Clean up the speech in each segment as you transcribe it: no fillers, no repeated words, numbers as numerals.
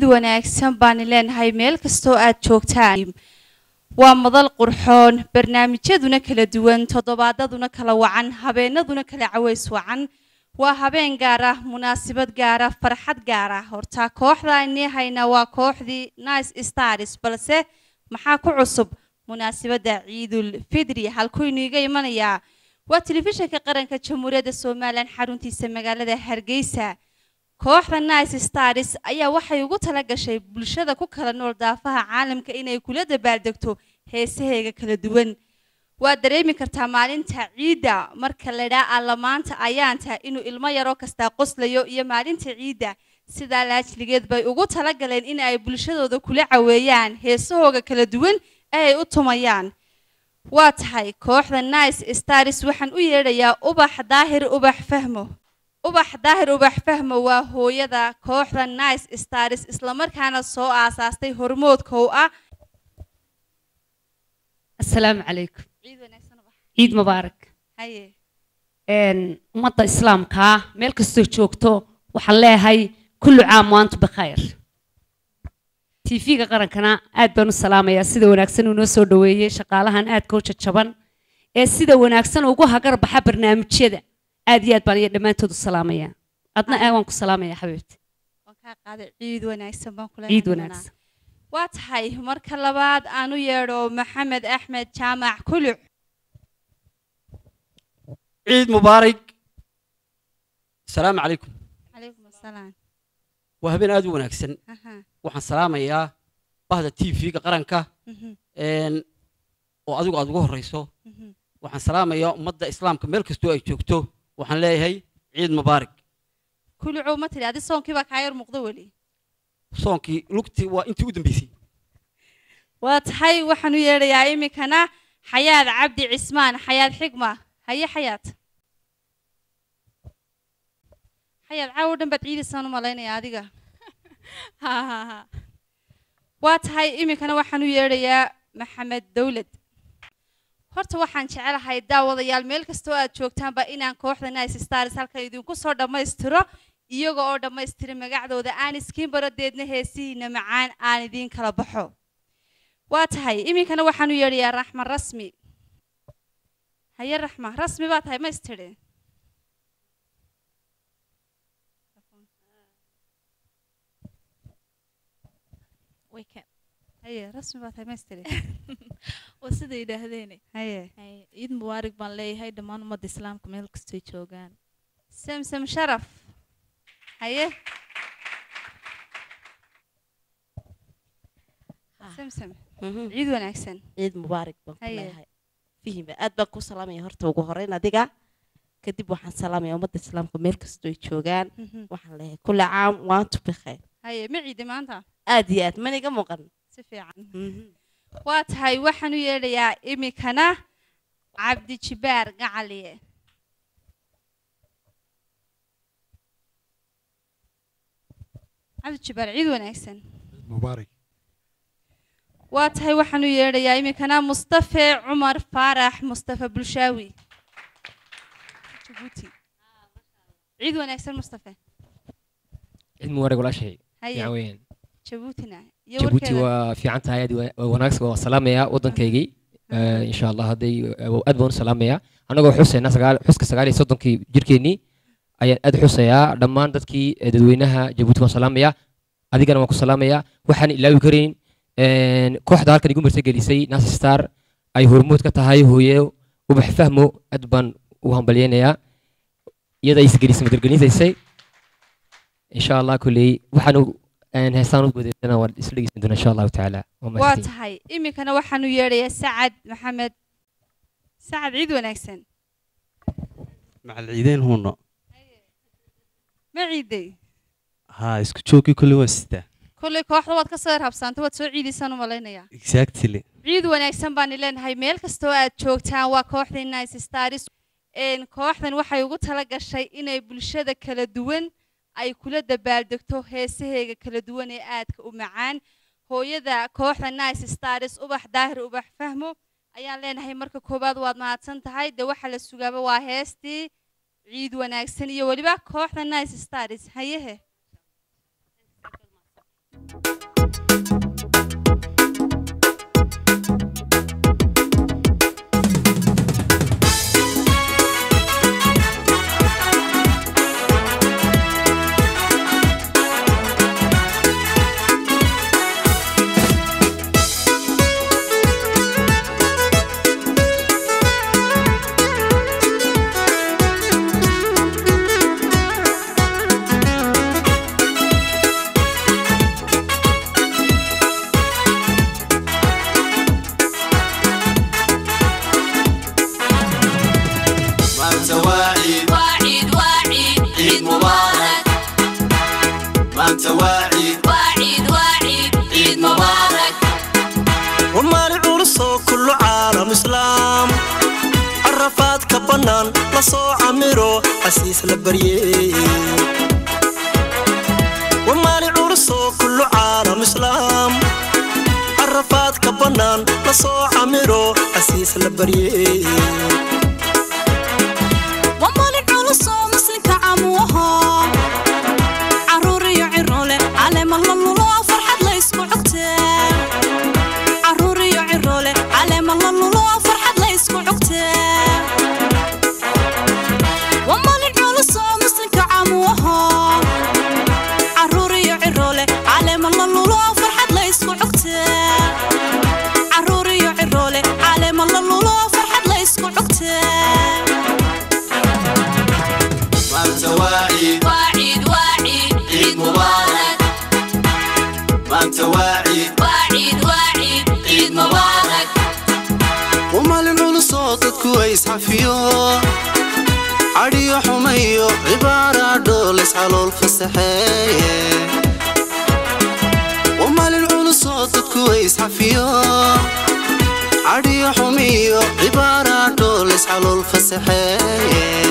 wanaagsan baan leenahay meel kastoo aad joogtaan waa madal qurxoon barnaamijyaduna kala duwan toddobaadaduna kala wacan habeenaduna kala caways wacan waa habeen gaar ah munaasabad gaar ah farxad gaar ah horta kooxdaani hayna waa kooxdii Nice Stars balse maxaa ku cusub munaasabada Ciidul Fidri halkuu iniga imanaya waa telefishinka qaranka Jamhuuriyadda Soomaaliland xaruntiisa magaalada Hargeysa kooxda Nice Stars ayaa waxay ugu tala gashay bulshada ku kala nool daafaha caalamka inay kula dabaaldegto heesaheega kala duwan waa dareemi kartaa maalinta ciida marka la dhaca maanta ayaanta inuu ilmo yaro kasta qoslayo iyo maalinta ciida sida laajligeed bay ugu tala galeen in ay bulshadooda kula caweeyaan heesahooga kala duwan ay u tumayaan waa tahay kooxda Nice Stars waxaan u yeedhayaa Ubax Daahir Ubax Fahmo Ubax Daahir Ubax Fahmo waa hooyada kooxda Nice Stars isla markaana soo aasaastay hormoodka oo ah السلام عليكم عيد مبارك haye ummadda islaamka meel kastoo joogto waxaan leeyahay kullu caam wa antum bikhair TV-ga qarankana aad baan u salaamayaa sida wanaagsan uu noo soo dhaweeyay shaqaalahan aad ka jajaban ee sida wanaagsan ugu hagar baxa barnaamijyada aad iyo aad baan iyo dhamaantood u salaamayaa adna waan ku salaamayaa xabiibti waan ka qaaday ciid wanaagsan baan kula ciid wanaagsan waa tahay marka labaad aan u yeedho Maxamed Axmed Jaamac Kuluc عيد مبارك السلام عليكم عليكم السلام وهبين أدو ونكسن اها وحن سلام يا بهذا TV قرنكا إن وأدو الرئيسو وحن سلام يا مدة إسلام كمل كستو أي شوكتو وحن لا هي عيد مبارك كل عومة هذا الصون كيف كاير مقدولي صونكي لوكتي وأنتي ودن بيسي وتحي وحنو يري يا إيمي كنا حياة عبد عثمان حياة حكمة هي حياة حياة عودن بدعيد السنة مالين يا ديجا ها وتحي إيمي كنا وحنو يري يا محمد دولد horta waxaan jecelahay daawadayaal meel kastoo aad joogtaan ba inaan kooxda Nice Stars halka idinku soo dhameystiro iyaga oo dhameystiray magacdooda aan iskiin baradeedna heesiina macaan aan idin kala baxo waa tahay iminkana waxaan u yeedhayaa Raxma Rasmi haye Raxma Rasmi baa tahay meestire wake up haye Rasmi baa tahay meestire وسيدة يدهديني haye عيد مبارك بان لي هاي دمان مد إسلام كمل كستي جوجان سمسم شرف haye سمسم عيد wanaagsan عيد مبارك بان هيا. كلها فيهم أدبا كو سلامي هرتا وجهرين أديجا كدب وحن سلامي ومد إسلام كمل كستي جوجان وحن له كل عام وأنتم بخير haye ma ciidi maanta أديات ماني جمقن si fiican waa tahay waxaan u yeedhayaa imikana Cabdi Jibaar Gacaliye Cabdi Jibaar ciid wanaagsan مبارك waa tahay waxaan u yeedhayaa imikana Mustafa Umar Farax Mustafa Bulshawi Djibouti ciid wanaagsan Mustafa عيد مبارك ولا شيء haye يعني Djiboutina iyo جيبوتي warkeeda وفي عنتها هذه وناكس وسلامية وطن كيجي إن شاء الله هذه أدبون سلامية أنا جو حسين ناس قال حسك سجالي صدق كي جركيني أي أد حسيا لما عندك كي دوينها جيبوتي وسلامية هذه كانوا ماكو سلامية وحن إلا يكرين كوح دار كان يقوم برتجلي سي ناس ستار أي هرموت كتهاي هو وبحفهمه أدبان وهم بليانيا يدا يسجلي سمدرجني زي سي إن شاء الله كلي وحنو أنا هسانو بدينا والإسلام من إن شاء الله تعالى waa tahay imikana waxaan u yeedhayaa Sacad Maxamed Sacad ciid wanaagsan مع العيدين هنا ma ciiday ها اسكو تشوكي كل وسته kulli kooxda waad ka soo rabsantay waad soo ciidaysan u malaynayaa exactly ciid wanaagsan baan leenahay meel kastoo aad joogtaan waa kooxda Nice Stars kooxdan waxay ugu tala gashay inay bulshada kala duwan ay kula dabaaldegto heesaheega kala duwan ee aadka u macaan hooyada kooxda Nice Stars Ubax Daahir Ubax Fahmo ayaan leenahay marka koobaad waad mahadsan tahay de waxa la sugaaba waa heestii ciid wanaagsan iyo waliba kooxda Nice Stars hayehe حسيس لبريه ومالي عرسو كل عالم إسلام عرفات كبنان لصو عمرو حسيس لبريه ومالي عرسو مسلك عموها عروري عرولي على مللولو فرحة ليسكو عكتي عروري عرولي على مللولو فرحة ليسكو عكتي واعيد عيد مبارك ومال نقول صوتك كويس حفيو عريو حميو عبارة دولس على الفسحية ومال نقول صوتك كويس حفيو عريو حميو عبارة دولس على الفسحية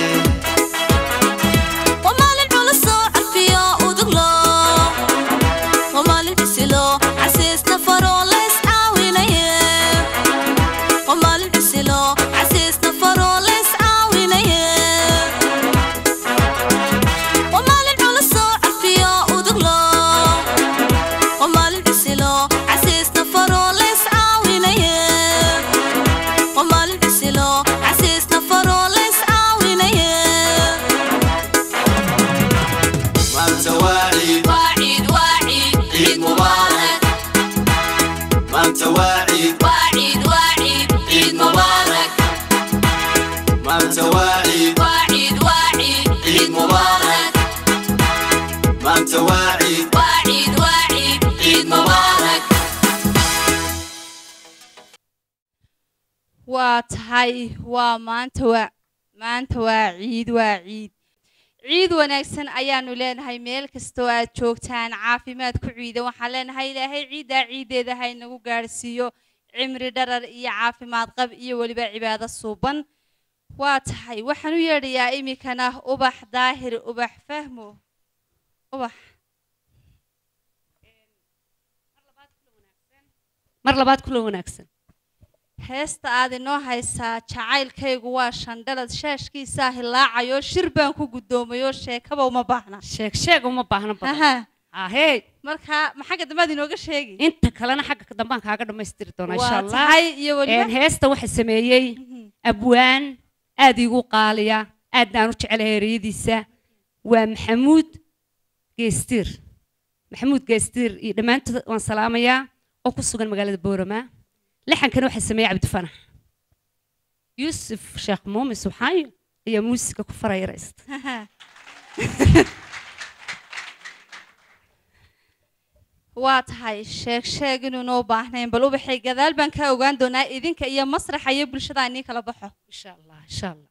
واتهاي ومانتوا عيد ونكسن أيانو لين هاي ميل كستوات شوكتان عافيمات كعيدة وحلين هاي لهاي عيدة ذا هاي نقو قارسيو عمري درر إيا عافيمات قب إيا ولبا عبادة الصوبان واتهاي وحنو يريا إيمي كانه أبح ظاهر أبح فهمو أبح مرلبات كله ونكسن heesta aad inoo haysaa jacaylkaygu waa shandalad shaashkiisa hilaacayo shirbaan ku gudoomayo sheekaba uma baahna sheeg uma baahna badan ahey marka maxaa dambaad inooga sheegi inta kalena xagga dambaan kaaga dhameystiri doona insha Allah tahay iyo waliba heesta waxa sameeyay abwaan aad igu qaaliya aad aan u jecelahay ereyadiisa waa maxamuud geestir iyo dhamaantood waan salaamayaa oo ku sugan magaalada Boorama لحن كانوا حسمي عبد فنح يوسف شيخ مومي سبحان هي موسيقى كفرة يرست واتهاي شيخ إنه نوبة إحنا بلو بحي جذال بنكا وغاندونا إذن كأي مسرح يبل شداني كلا بحه إن شاء الله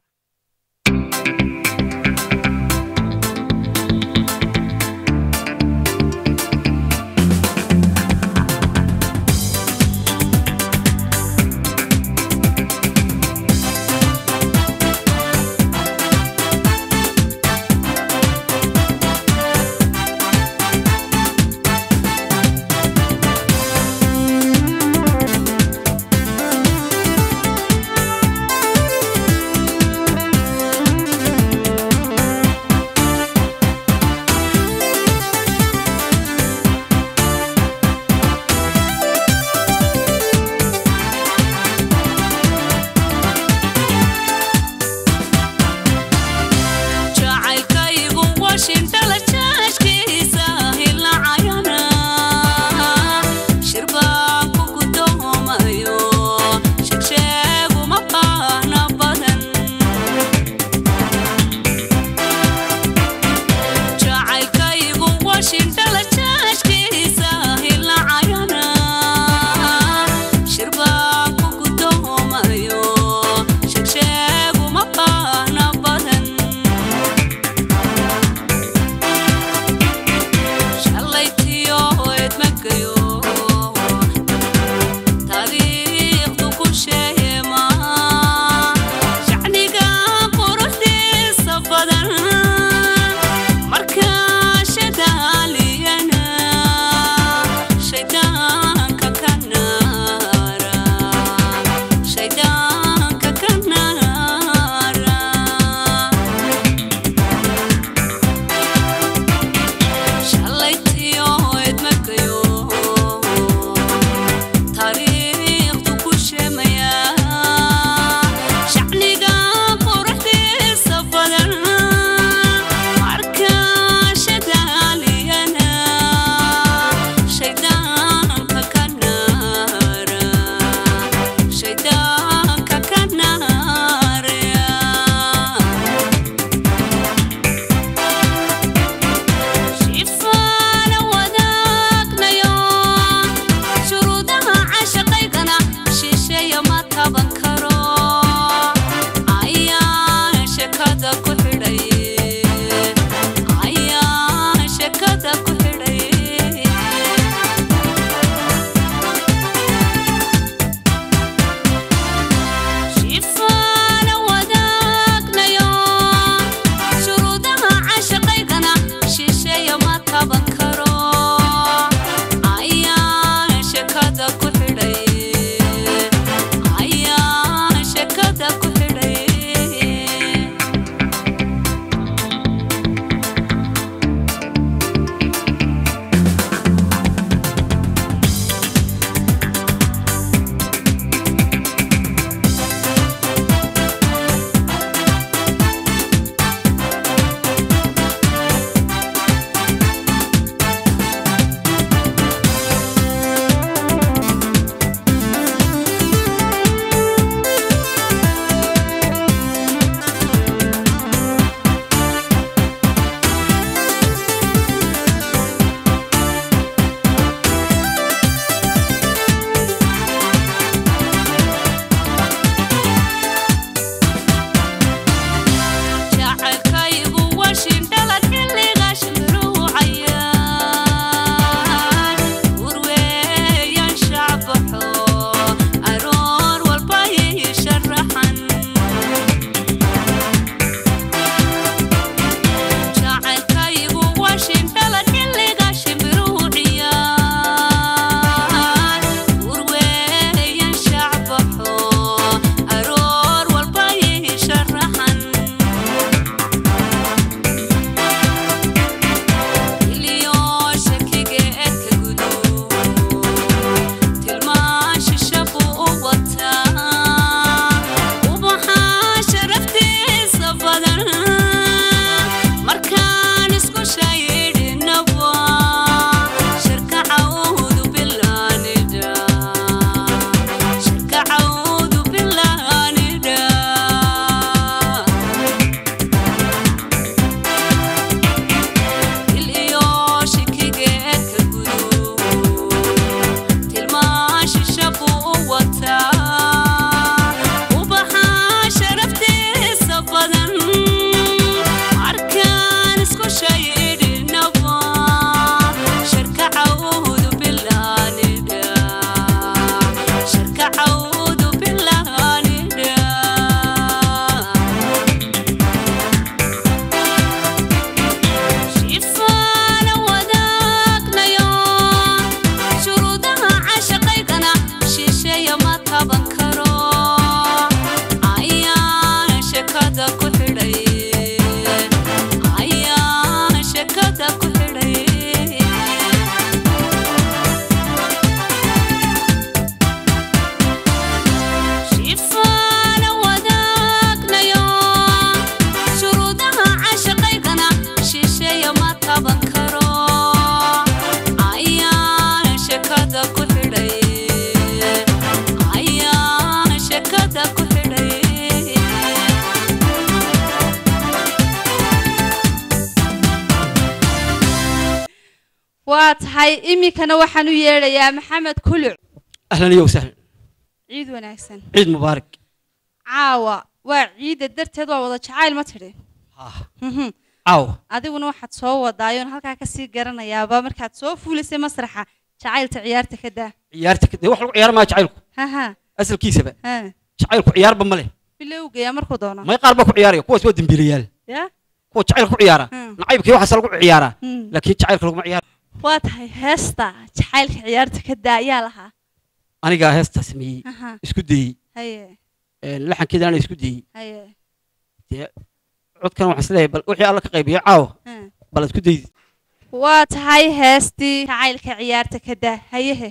واتهاي إمي كان وحنو يرى يا محمد كلع أهلا وسهلا عيد وناكسن عيد مبارك عاوة وعيد الدرت هذا وضع شعائل ما تري عاوة adiguna waxaad soo wadaayoon halkaa ka sii garanayaaba markaad soo fuulisay masraxa jacaylta ciyaarta ka daa ciyaarta ka wax lagu ciyaar ma jacaylku haha asalkiisaba ha jacaylku ciyaarba ma leh bilowgaya markuu doono may qaar ba ku ciyaaraya kuwaas waa dambiilayaal ya kuwa jacaylku ku ciyaara nacaybkii waxaas lagu ciyaara laakiin jacaylka lagu ciyaar waa tahay heesta jacaylka ciyaarta ka daa ayaa lahaa aniga heesta sameeyay isku dayay haye laxankeeda aan isku dayay haye codkan waxaan isleeyahay bal wixii alla ka qaybiyo caawa bal isku daydi waa tahay heestii jacaylka ciyaarta ka daa hayehe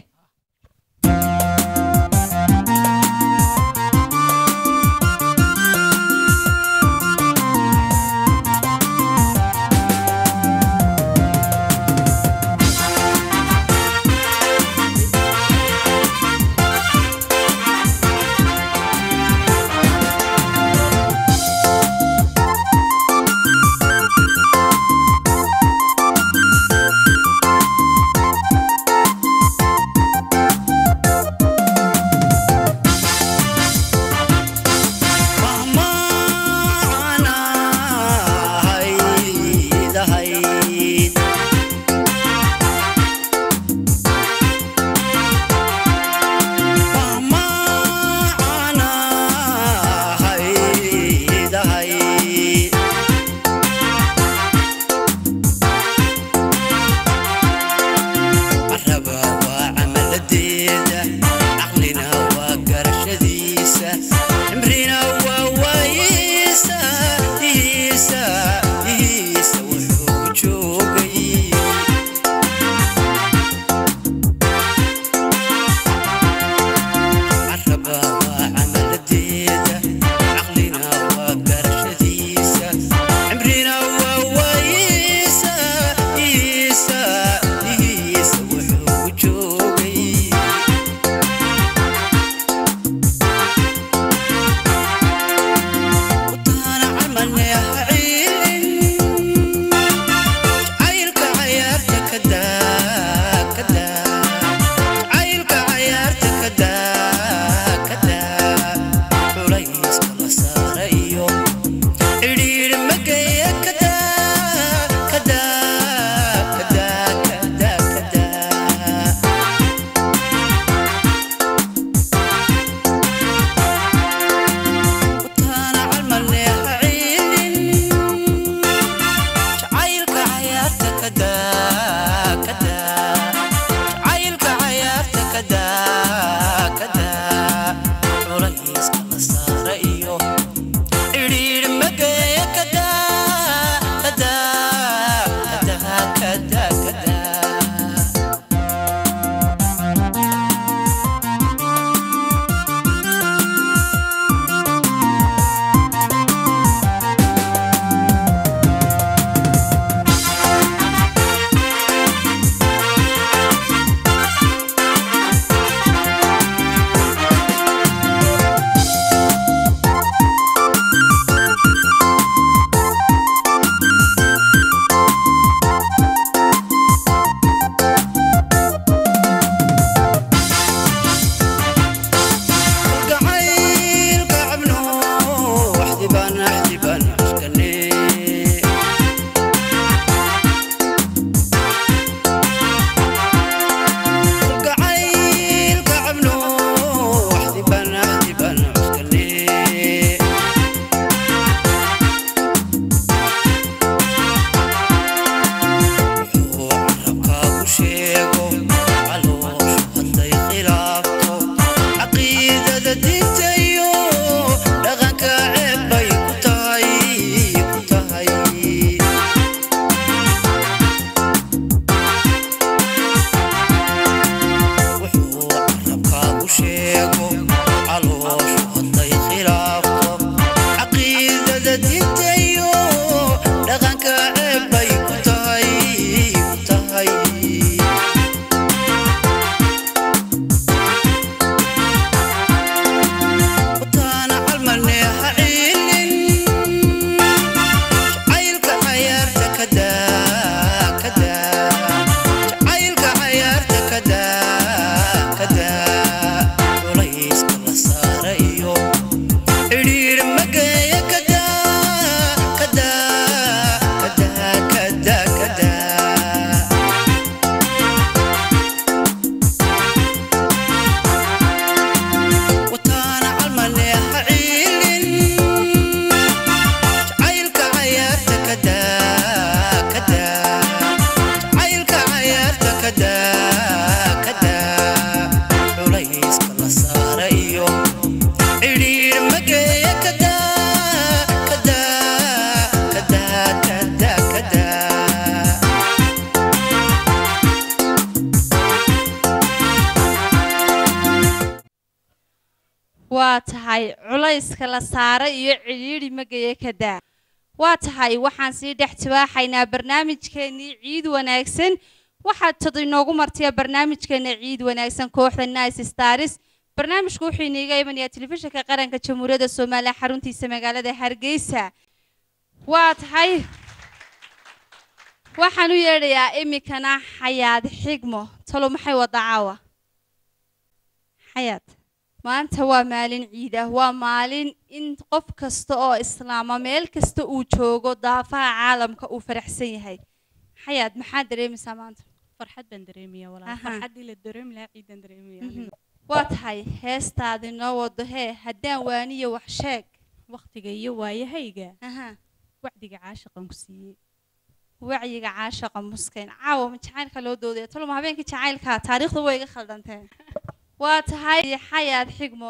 waa tahay culayska la saaray iyo ciriiri magaye ka daa waa tahay waxaan sii dhex tibaaxaynaa barnaamijkeennii ciid wanaagsan waxaad tad inoogu martiya barnaamijkeena ciid wanaagsan kooxda Nice Stars barnaamijku wuxuu inaga imanayaa telefishinka qaranka Jamhuuriyadda Soomaaliya xaruntiisa magaalada Hargeysa waa tahay waxaan u yeedhayaa imikana Xayaad Xigmo talo maxay wada caawa Xayaad maanta waa maalin ciid ah waa maalin in qof kasta oo islaama meel kasta uu joogo daafaha caalamka uu faraxsan yahay Xayaad maxaa dareemaysaa maanta farxad baan dareemayaa walaal farxadii la dareemi lahaa ciidan dareemayaa waa tahay heestaadi noo wado hee haddaan waaniyo wax sheeg waqtiga iyo waayahayga wacdiga caashiqan ku siiyey wacyiga caashiqa muskeen caawa ma jacaylka loo doodaya talo ma habeenkii jacaylka taariikhda way iga khaldanteen waa tahay Xayaad Xigmo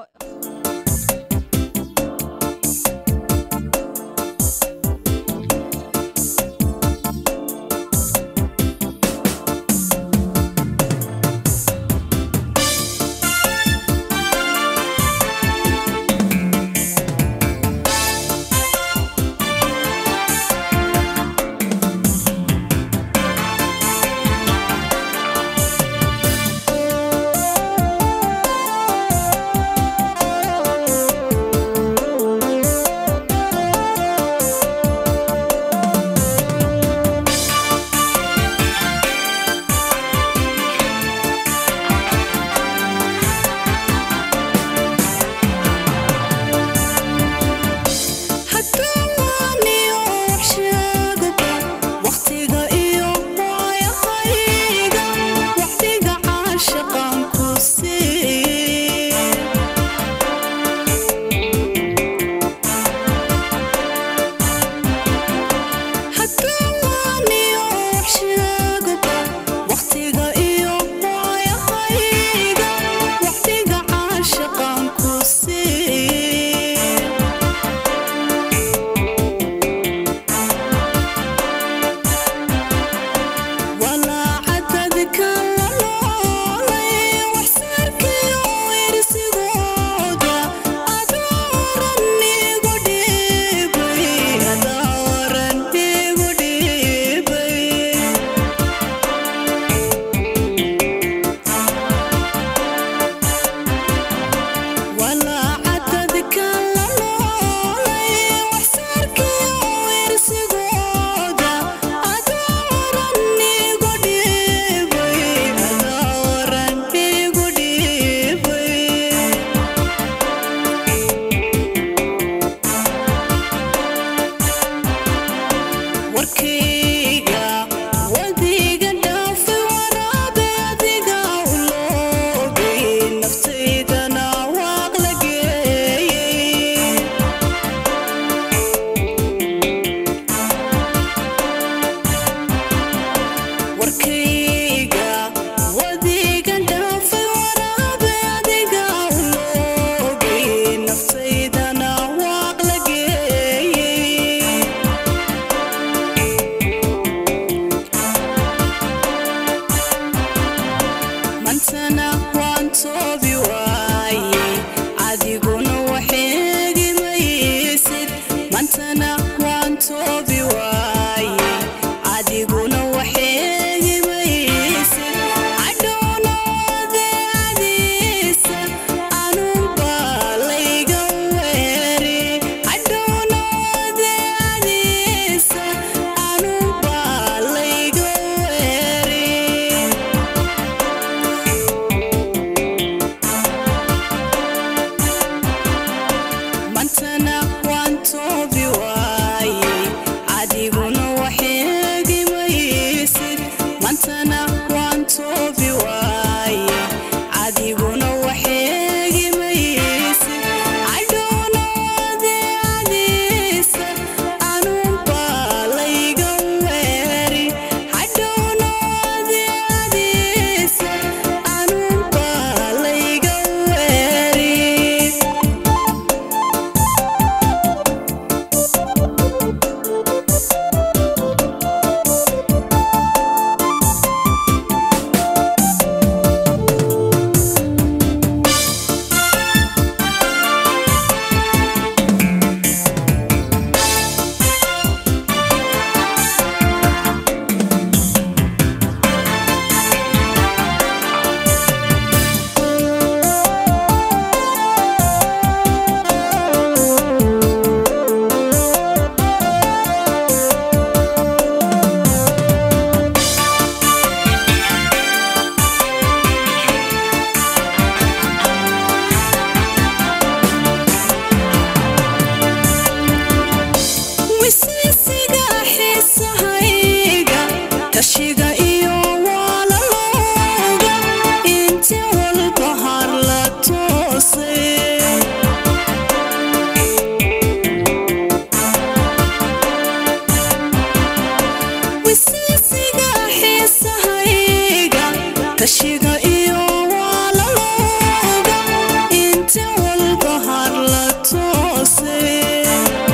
tashiga iyo walaalooga inta walba har la toosay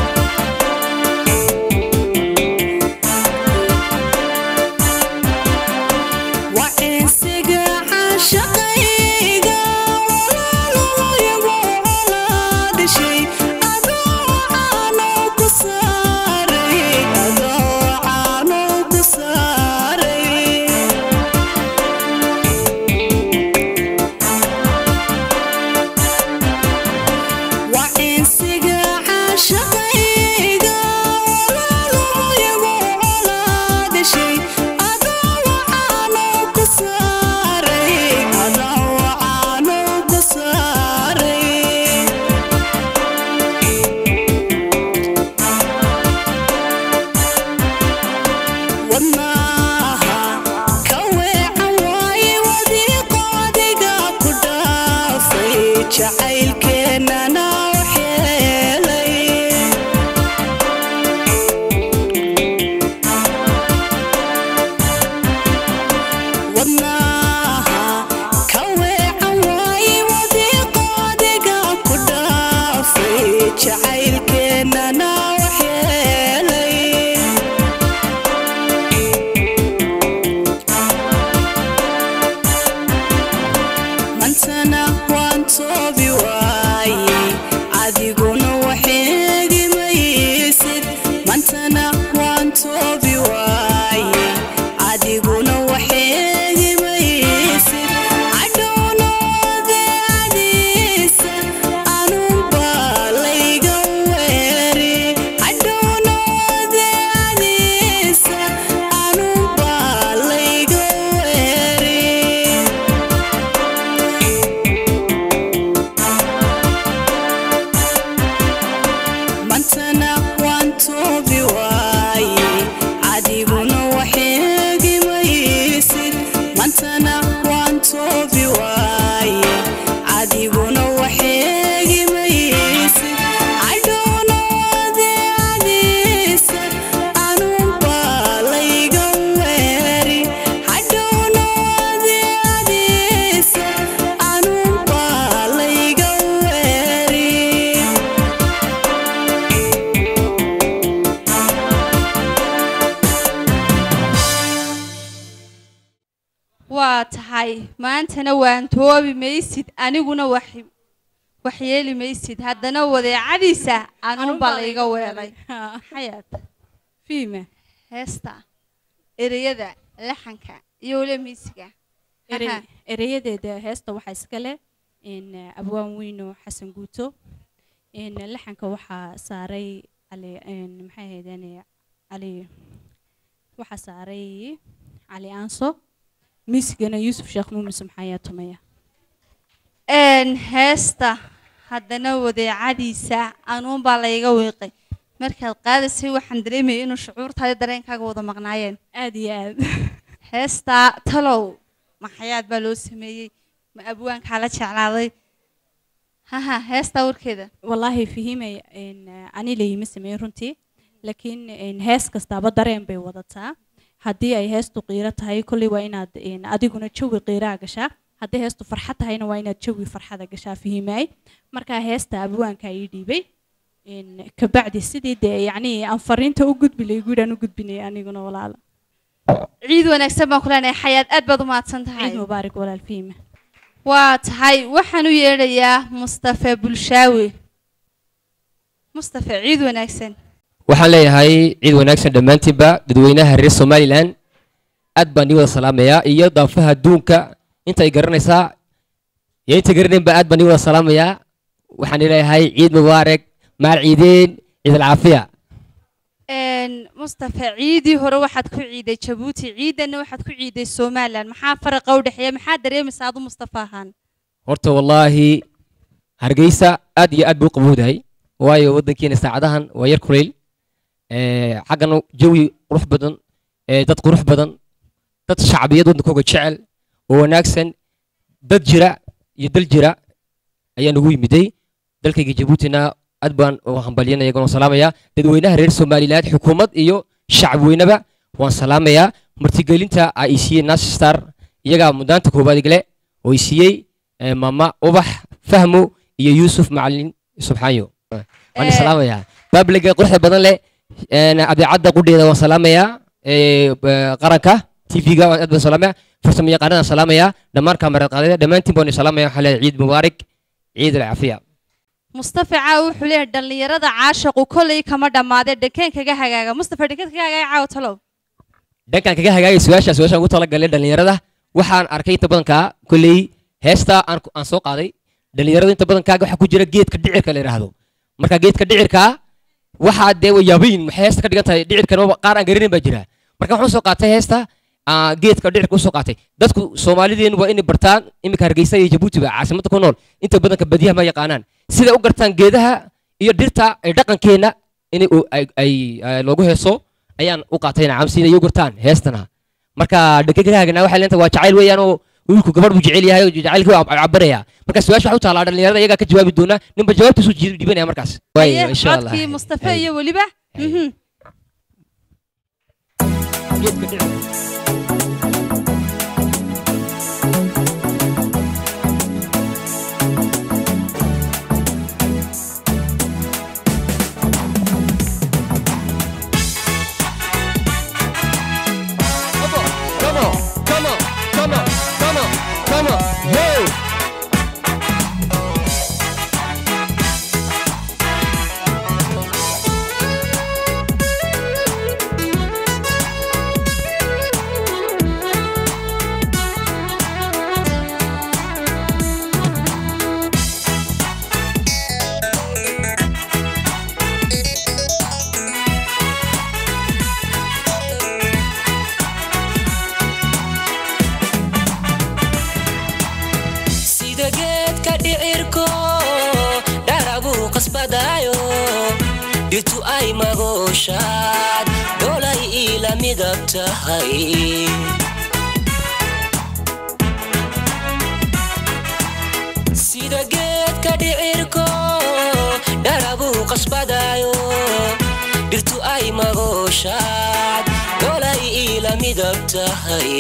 وإنسجع عشقيقا walaalooyagu colaad shay adoo caano ku saaray adoo caano ku saaray وإنسجع عشقيقا walaalooyagu colaad shay adoo caano ku saaray adoo caano ku saaray wadnaha ka weecan waaye wadiiqaadiga ku dhaafay jacaylkeennana waxyeelay wadnaha ka weecan waaye wadiiqaadiga ku dhaafay jacaylkeennana waxyeelay mantana waan toobi waaye adiguna waxeegi maysid mantana waan toobi waaye adiguna waxeegi maysid cadhowna wadeecadiisa anunbaa layga weeri cadhowna wadeecadiisa anunbaa layga weeri mantana waan toobi waaye adiguna waxeegi maysid mantana waan toobi waaye adiguna waxeegi maysid cadhowna wadeecadiisa anunbaa layga weeri cadhowna wadeecadiisa anunbaa layga weeri waa tahay maantana waan toobi maysid aniguna waxyeeli maysid haddana wadeecadiisa anuunbaa layga weelay xayaat fiima heesta ereyada laxanka iyo wala miisiga Aha. ereyadeeda heesta waxaa iska leh abwaan weyno xasan guuto laxanka waxaa saaray cali maxay ahaydeen cali waxaa saaray cali aanso miisigana yuusuf sheekh muumis maxayaa tumaya heesta haddana wadeecadiisa anuunbaa layga weeqay markaad qaadaysay waxaan dareemayay inuu shucuurtaada dareenkaaga wada maqnaayeen aad iyo aad heesta talow maxayaad baa loo sameeyey ma abwaankaa la jeclaaday haha heesta warkeeda wallaahi fahimay ani layima sameeyey runtii laakiin hees kastaaba dareen bay wadataa haddii ay heestu qiiro tahay kolley waa inaad adiguna jawi qiiraa gashaa haddii heestu farxad tahayna waa inaad jawi farxada gashaa fahimay markaa heesta abwaanka ii dhiibay kabacdi sidii dee yacni aan fariinta u gudbi lay guudhaan u gudbinay aniguna walaala ciid wanaagsan baan ku leenahay xayaad aad baad u mahadsan tahay ciid mubaarak walaal fahima waa tahay waxaan u yeedhayaa mustafa bulshaawi mustafa ciid wanaagsan waxaan leeyahay ciid wanaagsan dhammaantiinba dadweynaha reer somalilan aad baan ii wada salaamayaa iyo daafaha adduunka inta ay garanaysaa iyo inta garanaynba aad baan ii wada salaamayaa waxaan leeyahay ciid mubaarak maal ciideen ciid alcaafiya mustafa ciidii hore waxaad ku ciiday jabuuti ciidanna waxaad ku ciiday somalilan maxaa faraqa u dhexeeya maxaa dareemaysaa adu mustafa ahaan horta wallaahi hargeysa aad iyo aad buu qabowdahay waayo waddankeena saacadahan waa yar kuleyl xaggana jawi qurux badan dad qurux badan dad shacbiyad waddankooga jecel oo wanaagsan dad jira iyo dal jira ayaa nagu yimiday dalkayga jabuutina aad baan uga hambalyanaya waan salaamayaa dadweynaha reer somaliland xukuumad iyo shacab weynaba waan salaamayaa martigelinta IEC National Star iyagaa mudaanta koobaad igale oo i siiyey mama ubax fahmo iyo yuusuf macalin subxaanyo waan salaamayaa babliga quruxda badan leh adeecadda qudheeda waan salaamayaa qaranka tv-ga waan aad baan salaamayaa farsamo yaqaanadaan salaamayaa dhammaan kaamarad qaadada dhammaantiin baan salaamayaa waxaan leeyahay ciid mubaarak ciid alcaafiya mustafa caaw wuxuu leeyahay dhallinyarada caashaqu kolley kama dhammaadee dhankeen kaga hagaaga mustafa dhankeen kaga hagaaga caaw talow dhankaan kaga hagaagay su-aashaas ugu talagalay dhallinyarada waxaan arkay inta badankaa kolley heesta aan soo qaaday dhallinyarada inta badankaaga waxaa ku jira geedka dhicirka la yidhaahdo marka geedka dhicirkaa waxaa dee wayaabayin maxay heesta ka dhigan tahay dhicirkan qaar aan garanayn baa jira marka waxaan soo qaatay heesta geedka dhicirka usoo qaatay dadku soomaalideenu waa inay bartaan iminka hargeysa iyo jabuuti ba caasimada ku nool inta badanka badiyaha ma yaqaanaan sida u gartaan geedaha iyo dhirta ay dhaqankeenna in ay loogu heeso ayaan u qaatay nacam sida iyo gartaan heestana marka dhakagahagana waxay leedahay waa jacayl weeyaan oo wiilku gabadh buu jecel yahay jacaylkii waa cabaraya marka su-aasha waxa u taalaa dhallinyarada iyagaa ka jawaabi doona ninba jawaabtiisu dhibanaya markaas insha allah codkii mustafa iyo weliba dhirtu ay magooshaad dholay ila midab tahay sida geedka dhicirko dharabuu qasbadayo dhirtu ay magooshaad dholay ila midab tahay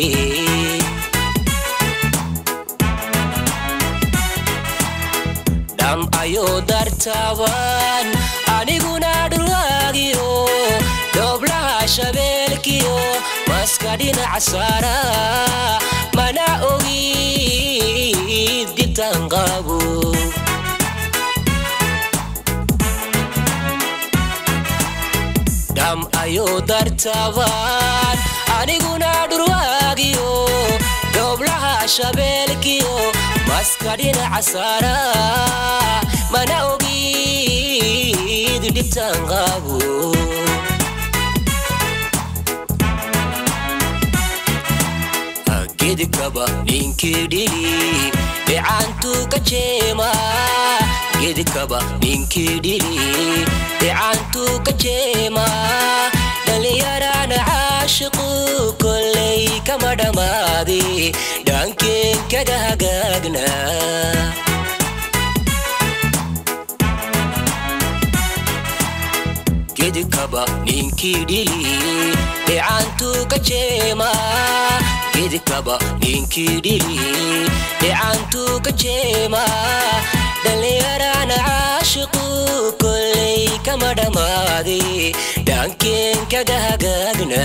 dam ayo dartaban aniguna dhulwaagiyo doblaha shabeelkiyo maska dhinaca saara mana ogid dibtan qabo dam ayo dartaban aniguna dhulwaagiyo doblaha shabeelkiyo maska dhinaca saara mana ogid dibtan qabo gedkaba ninkii dhili dhicaantu ka jeema gedkaba ninkii dhili dhicaantu ka jeema dhalinyarana caashiqu kolley kama dhammaadi dhankeen kaga hagaagna gedkaba ninkii dhili dhicaantu ka jeema gedkaba ninkii dhili dhicaantu ka jeema dhalinyarana caashiqu kolley kama dhammaadi dhankeen kaga hagaagna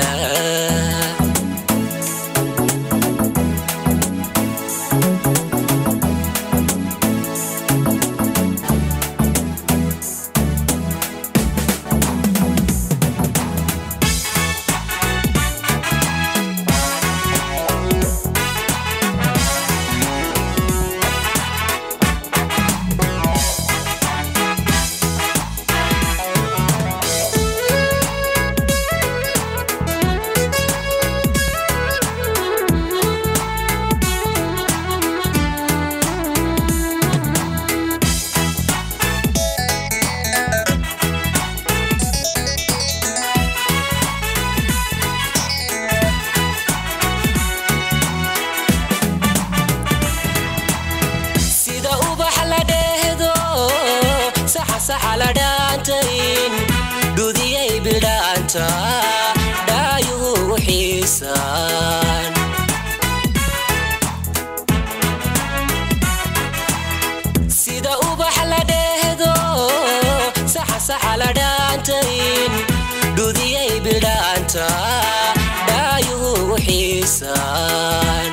saxala dhaantayn dhudiyay bidhaanta dhaayuhu xiisaan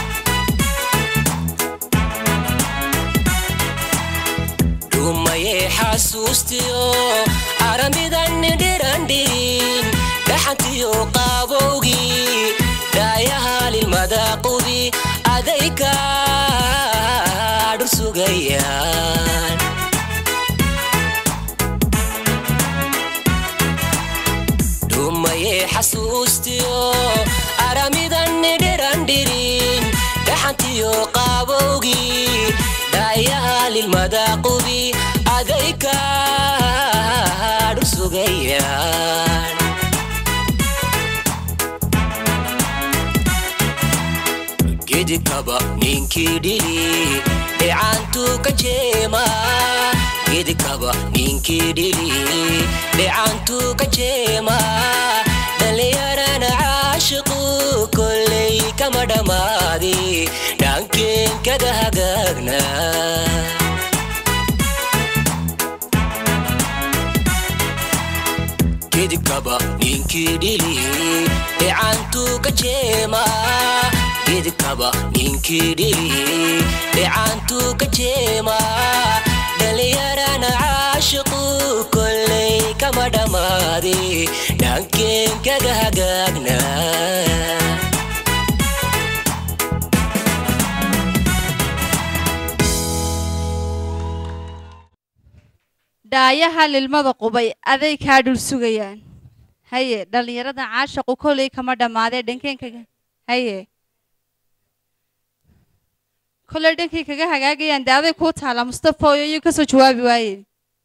dhumaye xasuustiyo aramidan dhirandhirin dhaxantiyo qaabowgii dhaayaha lilmadaaqudi adayka dhursugayaan dhumaye xasuustiyo aramidan dhirandhirin dhaxantiyo qaabowgii dhaayaha lilmadaaqudi adayka dhursugayaan gedikaba ninkii dhili dhicaantu ka jeema gedikaba ninkii dhili dhicaantu ka jeema dhalinyarana caashiqu kolley kama dhammaadi dhankeen kada hagaagna gedikaba ninkii dhili dhicaantu ka jeema gedikaba ninkii dhili dhicaantu ka jeema dhalinyarana caashiqu kolley kama dhammaadi dhankeen kaga hagaagna dhaayaha lilmada qubay aday kaa dhul sugayaan haye dhalinyarada caashaqu kolley kama dhammaadee dhankeenkaga haye kolley dhankay kaga hagaagayaan dee aday kuu taala mustafa oo iyo kasoo jawaabi waayeen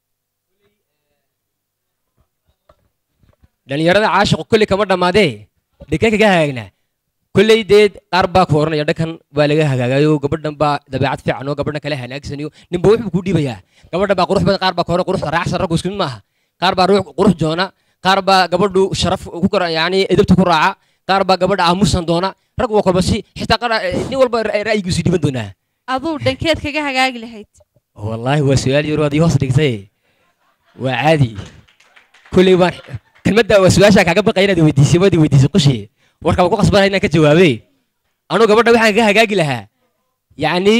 dhalinyarada caashiqu kolley kama dhammaadee dhankeen kaga hagaagnaa kolley dee qaar baa ku oranaya dhakan baa laga hagaagayo gabadhan baa dabeecad fiican oo gabadhan kale hanaagsan iyo ninba wuxuu ku dhiibayaa gabadhan baa qurux badan qaar baa koran quruxda raacsan raggu isku mid maaha qaar baa ruux qurux joona qaar baa gabadhu sharaf ku kora yani edabta ku raaca qaar baa gabadha aamusan doona rag waa kolba si xitaa qaar nin walba ra'yigiisu dhiban doonaa aduu dhankeed kaga hagaagi lahayd wallaahi waa su'aal yar waad ii hoos dhigtay waa caadi kolley baan kelmadda waa su'aasha kaaga baqay inaad weydiisay qushi warka ku qasbanay inaan ka jawaabay anu gabadha waxaan ka hagaagi lahaa yani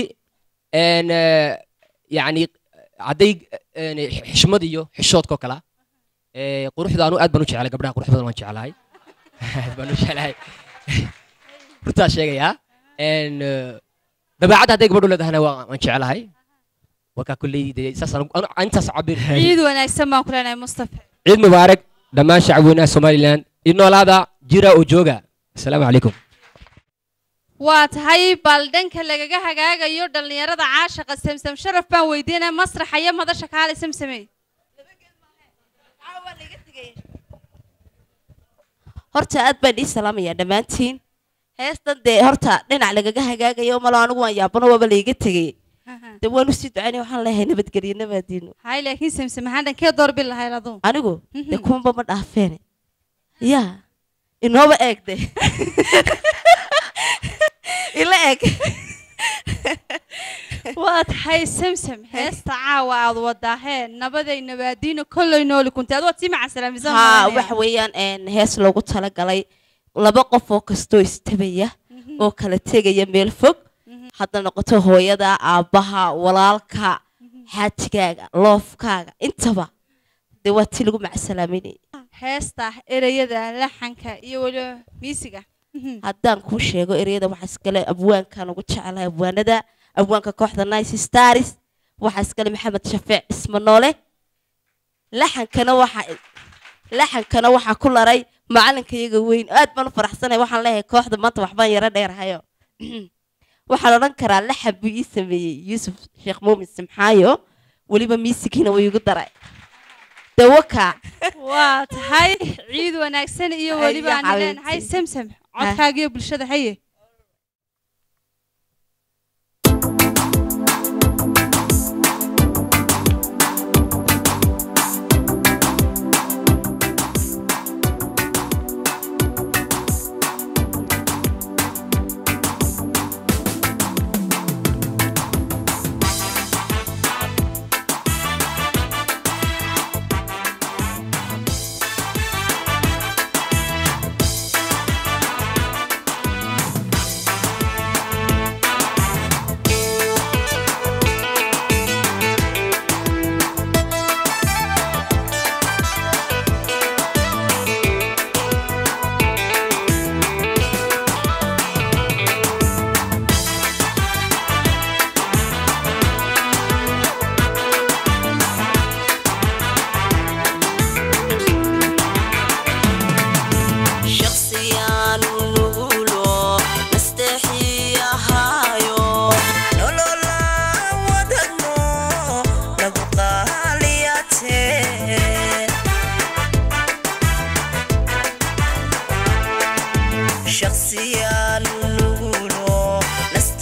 yani hadday xishmad iyo xishoodka oo kala quruxda anu aad baan u jeclahay gabdhaha qurux badan waan jeclahay aad baan u jeclahay runtaa sheegayaa dabeecadda hadday gabadhu leedahana waan jeclahay warkaa kulley dee saasaan intaas cabir ciid wanaagsan baan ku leenahay mustafa ciid mubaarak dhammaan shacabweynaha somalilan idnoolaada jira oo jooga السلام عليكم waa tahay bal dhanka lagaga hagaagayo dhalinyarada caashiqa samsam sharaf baan weydiinaa masraxa iyo madasha kaale samsamey horta aad baan ii salaamayaa dhammaantiin heestan dee horta dhinac lagaga hagaagayo malo anigu waan yaabano waaba layga tegay dee waan usii ducaynay waxaan leeyahay nabadgelyo nabaadiino hay laakiin samsam maxaan dhankee doorbi lahayd aduu anigu dee kuwanba ma dhaafeene yaa inooba eegde ila eeg waa tahay samsam heesta caawa aad wadaahee nabaday nabaadiino kolley nooli kuntay ad waad sii macasalaamisan haa waxa weeyaan hees loogu talagalay laba qof oo kastoo istabaya oo kala tegaya meel fog hadda noqoto hooyada aabbaha walaalka xaatigaaga loofkaaga intaba dee waa tii lagu macasalaaminay heesta ereyada laxanka iyo weliba miisiga haddaan kuu sheego ereyada waxaa iskale abwaankaan ugu jecelahay abwaanada abwaanka kooxda nice stars waxaa iskale maxamed shafeec ismanoole laxankana waxaa ku laray macalinka iyaga weyn aad baan u faraxsanahay waxaan leeyahay kooxda maanta waxbaan yaro dheerahayo waxaan odhan karaa laxan buu ii sameeyey yuusuf sheekh muumin simxaayo weliba miisigiina way igu daray dawaka waa tahay ciid wanaagsan iyo weliba aan leenahay samsam codkaaga iyo bulshada haye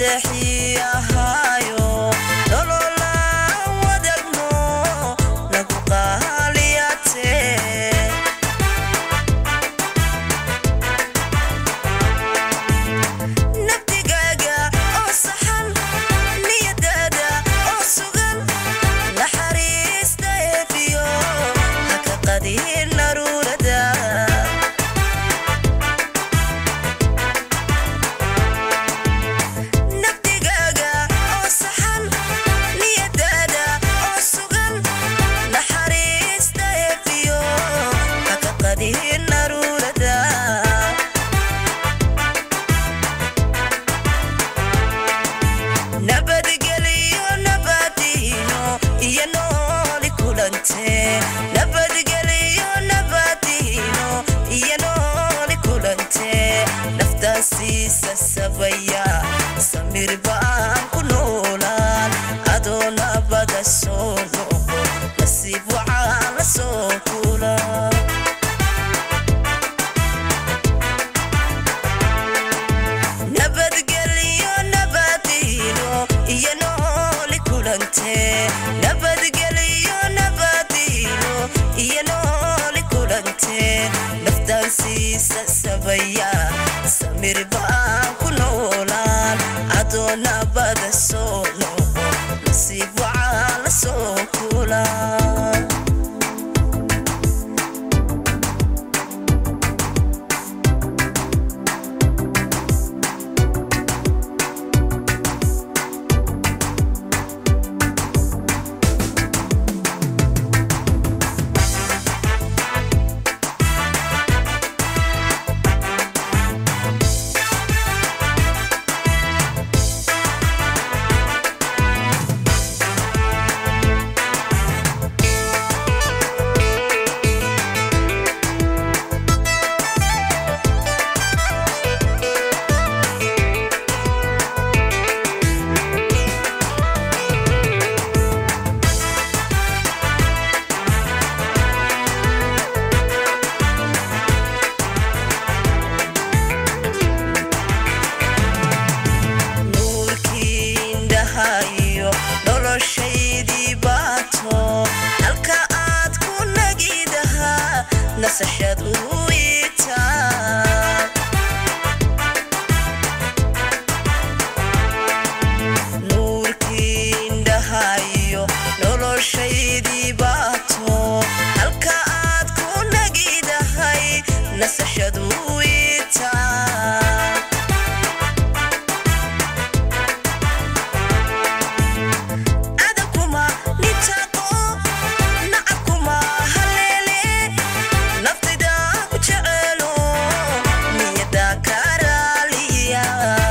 nasteexiyahayo nolola wadagno nagu qaaliyate nabdigaaga oo saxan niyadaada oo sugan naxariista eefiyo haka qadiin naruurada nabdigaaga oo saxan niyadaada oo sugan naxariista eefiyo haka qadiin naruurada nabadgeliyo nabadiino iyo nooli kulante nabadgeliyo nabadiino iyo nooli kulante naftaasiisa sabaya samir baan ku noolaan adoo nabada soo noqo nasiib waxaan la soo kulaa nabadgeliyo nabadiino iyo nooli kulante nabadgeliyo nabadiino iyo nooli kulante naftaansiisa sabaya samir baan ku noolaan adoo nabada soo noqo nasiib waxaan la soo kulaa nuurkii indhahayo noloshaydii baato halka aad ku nagidahaa nasashadu itaa nuurkii indhahayo noloshaydii baato halka aad ku nagidahay nasashadu itaa adakuma nitaqo nacabkuma haleele naftayda ku jecelo niyada karaaliya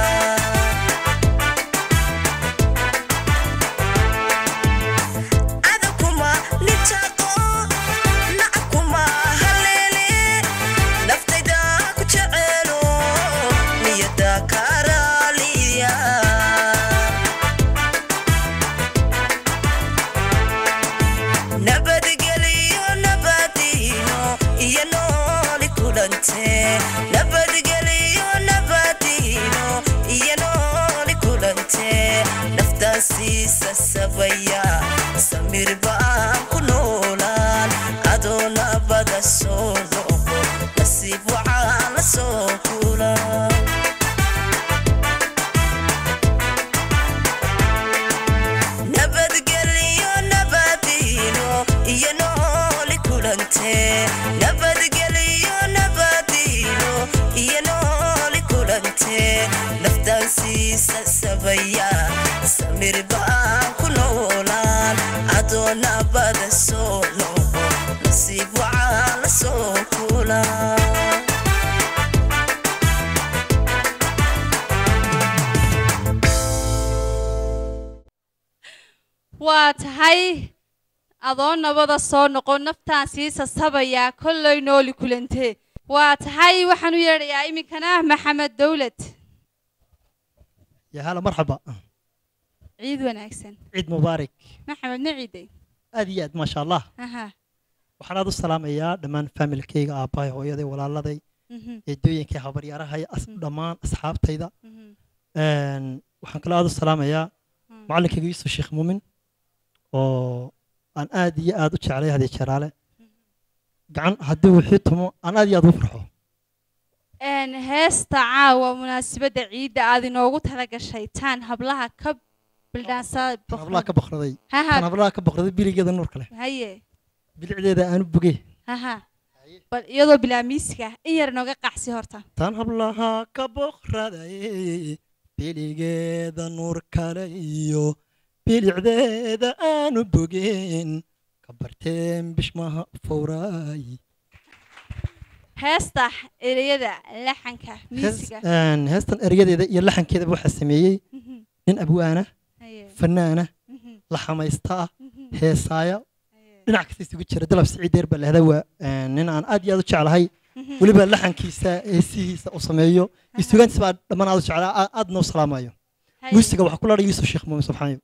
adakuma nitaqo nacabkuma haleele naftayda ku jecelo niyada karaaliya nabadgeliyo nabadiino iyo nooli kulante nabadgeliyo nabadiino iyo nooli kulante naftaasiisa sabaya samir baan ku noolaan adoo nabada soo noqo nasiib waxaan la soo kulaa nabadgeliyo nabadiino iyo nooli kulante nabadgeliyo nabadiino iyo nooli kulante naftaansiisa sabaya samir baan ku noolaan adoo nabada soo noqo nasiib waxaan la soo kulaa waa tahay adoo nabada soo noqon naftaan sii sasabayaa kollay nooli kulante waa tahay waxaan u yeedhayaa iminkana maxamed dawlad يا هلا مرحبا ciid wanaagsan عيد مبارك maxamed na ciiday أدياد ما شاء الله aha waxaan aad u salaamayaa dhammaan familkayga aabbahay hooyaday walaaladay eedooyinkay habaryarahay dhammaan asxaabtayda waxaan kala aad u salaamayaa macallinkayga Yuusuf Sheekh Muumin oo aan aad iyo aad u jeclay hadii jaraale gacan haddii wixii tumo aan aad iyo aad u farxo heesta caawa munaasabadda ciidda aad inoogu tala gashay taan hablaha ka bildhaansa hablaha ka boqraday taan hablaha ka boqraday biligeeda nuur kale haye bilicdeeda aanu bogay bal iyadoo bilaa miiska in yar nooga qacsi horta taan hablaha ka boqraday biligeeda nuur kale iyo bilicdeeda aanu bogeen ka barteen bishmaha fowray heesta ereyada laxanka miisiga heestan erayadeeda iyo laxankeeda waxa sameeyay nin abwaana fanaana la xamaysta heesaaya dhinac kasta isugu jira dalab siciideer baa lahada waa nin aan aad iyo aad u jeclahay waliba laxankiisa heesihiisa u sameeyo isugaantiisa baa dhammaan aad u jeclaa aadna u salaamayo muusiga waxaa ku ladhay Yuusuf Sheekh Muumin subxaanahu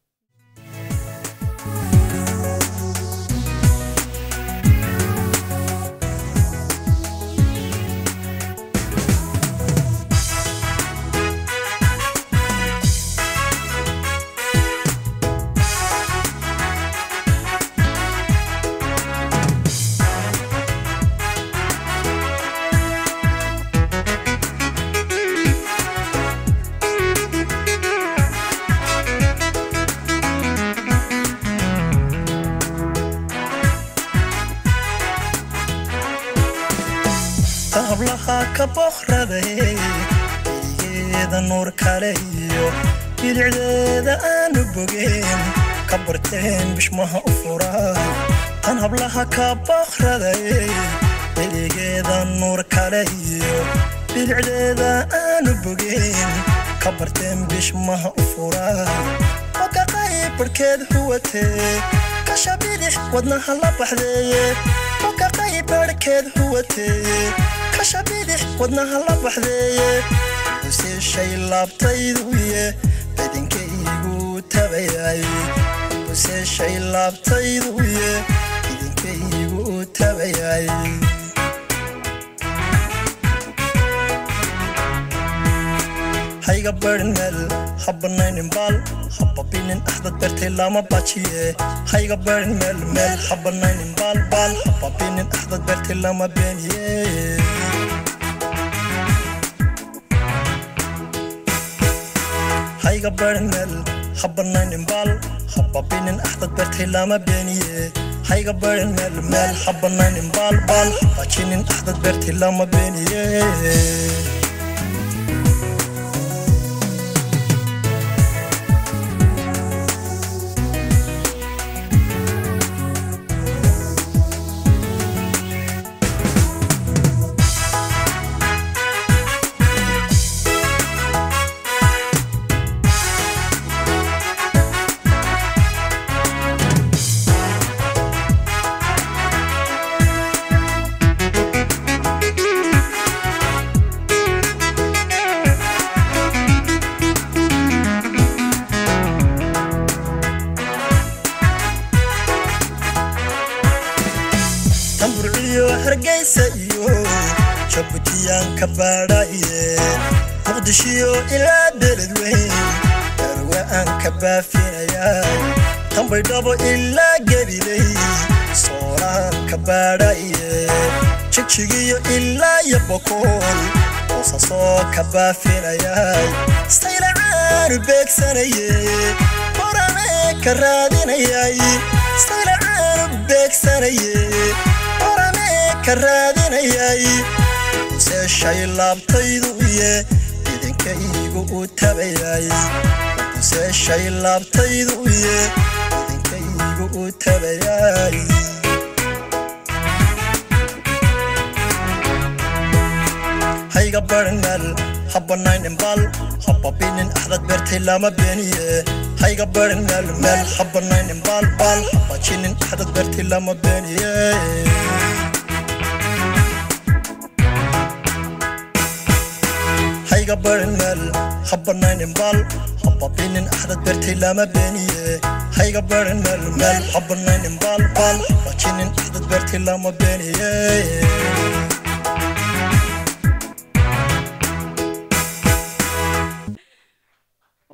hablaha ka boqraday biligeeda nuur kale iyo bilicdeeda aanu bogeen ka barteen bishmaha u furay tan hablaha ka boqraday biligeeda nuur kale iyo bilicdeeda aanu bogeen ka barteen bishmaha u furay oo ka qayb barkeed huwatee ka shabidix wadnaha la baxdeeye oo ka qayb barkeed huwatee kashabidix wadnaha la baxdeeye usii shay laabtayduye idinkaygu tabayay usii shay laabtayduye idinkaygu tabayay hayga barin meel habanaynin baal hababinin axdad bertay lama bajiye hayga barin meel habanaynin baal hababinin axdad bertay lama beeniye hayga barin meel habanaynin baal hababinin axdad bertay lama beeniye hayga barin meel habanaynin baal habajinin axdad bertay lama beeniye muqdishiyo ilaa beled weyn darwa aan ka baafinayay tanbaydhabo ilaa gabiley sooraan ka baadhaye jigjigiyo ilaa iyo bokool hoosasoo ka baafinayay saylacaanu beegsanaye horane ka raadinayay saylacaanu beegsanaye horane ka raadinayay shay laabtayduye idinkaygu u tabayay shay laabtayduye idinkaygu u tabayay hayga barin meel habanaynin baal hababinin axdad bertay lama beeniye hayga barin meel habanaynin baal habajinin axdad bertay lama beeniye hayga barin meel habanaynin baal hababinin axdad bertay lama beeniye hayga barin meel habanaynin baal habajinin axdad bertay lama beeniye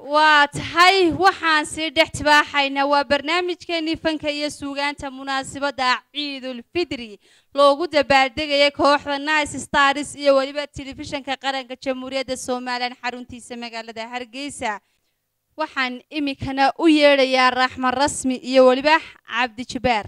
واتهاي وحان سيدح تباحينا وبرنامجكني فنك iyo suugaanta munaasabada Ciidul Fidri loogu dabaaldegay kooxda Nice Stars iyo waliba telefishanka qaranka Jamhuuriyadda Soomaaliland xaruntiisa magaalada Hargeysa waxaan imikana u yeerayaa Raxman Rasmi iyo waliba Cabdi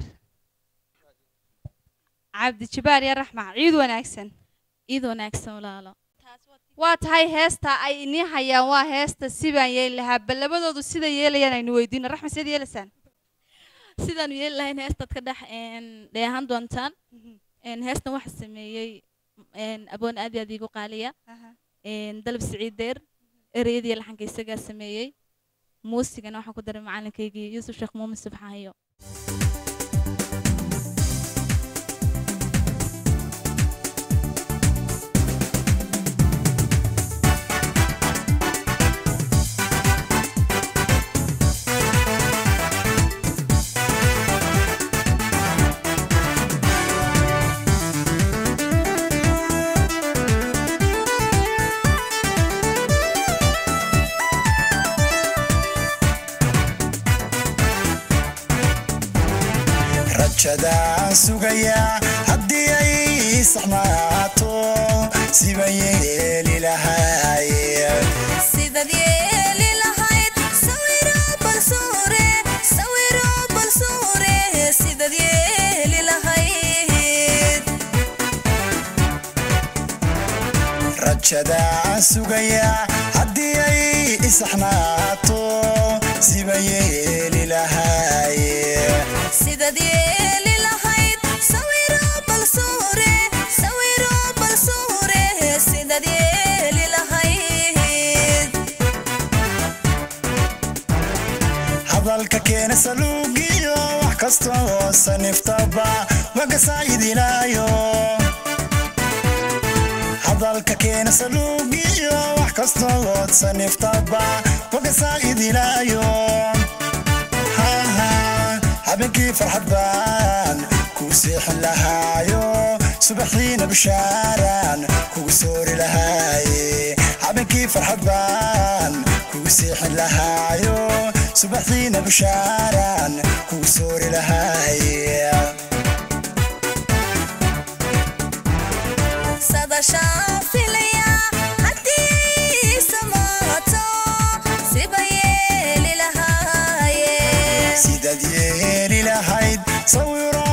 Jibaar ya Raxman ciid wanaagsan walaalo واتهاي هستا أي نهاية وهستا سبعين يلها بلبدو سيدا يلا يعني ويدين الرحمة سيدا يلسان سيدا يلا إن هستا تكدح إن دهان دوانتان إن هستا واحد سمي إن أبون أدي أديكو قالية إن دلب سعيد دير ريدي يلا حنكي سجى سمي موسيقى نوحة قدر معنا كيجي يوسف شيخ مومن سبحانه شدا سوغيا هدي اي سحماتو سيبيلي لهاي سيبيلي لهاي سويرو بالصورة سيبيلي لهاي رجدا سوغيا هدي اي سحماتو سيبيلي لهاي سيبيلي لهاي سويرو بالصورة سيبيلي لهاي hadalka keena saluugiyo wax kasta oo saniftaba waga saayidinayo hadalka keena saluugiyo wax kasta oo saniftaba waga saayidinayo habeenkii farxad baan ku seexan lahaayo subaxiina bishaaraan kugu soori lahaaye habeenkii farxad baan kugu seexan lahaayo subaxiina bishaaraan kugu soori lahaaye sadashaan filaya haddii samaato sibayeeli lahaaye sidaad yeeli lahayd sawiro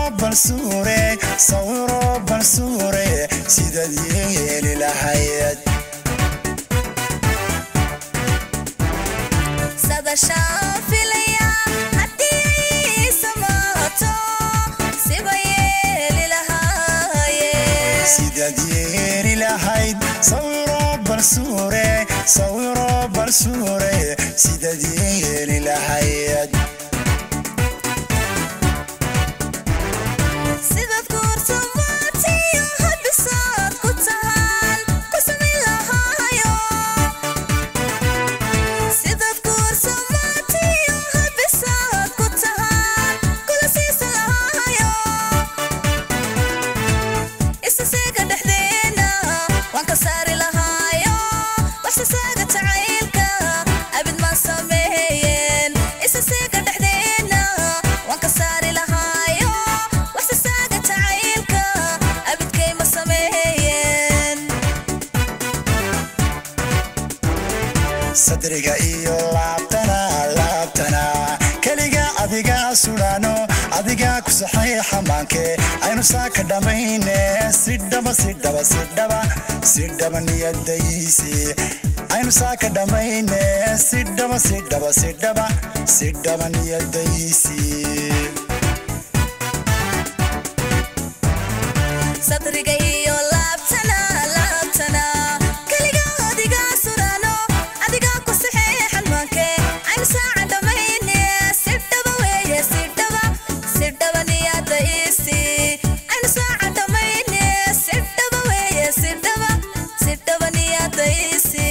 balsuure sidaad yeeli lahayd sadashaan filaya haddii samaato sibayeeli lahaaye sidaad yeeli lahayd sawiro balsuure sidaad yeeli lahayd sidaad kuurtumaatiyo hadbisaad ku tahaan ku samayn lahaayo sidaad kuurtumaatiyo hadbisaad ku tahaan kula siisan lahaayo isaseega dhexdeena waan ka saari lahaayo waxsasaaga jacaylka abid maan sameeyeen isaseega dhexdeena waan ka saari lahaayo waxsasaaga jacaylka abidkay ma sameeyeen sadriga iyo laabtana keliga adiga sudhano adiga ku saxiixa maanke aynu saaka dhammayne sidhaba niyadaysi aynu saaka dhammayne sidhaba niyadaysi sadriga iyo laabtana keliga adiga sudhano adiga ku saxiixan maanke aynu saaca dhammayne sidhaba weeye sidhaba niyadaysi aynu saaca dhammayne sidhaba weeye sidhaba niyadaysi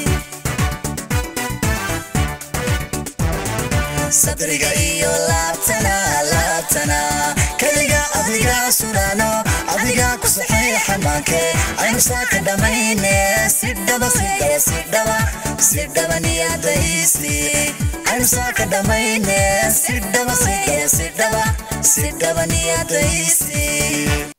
sadriga iyo laabtana keliga adiga sudhano adiga ku saxiixa maanke aynu saaka dhammayne sidhaba sidaba niyadaysi aynu saaka dhamayne sidaba niyadaysi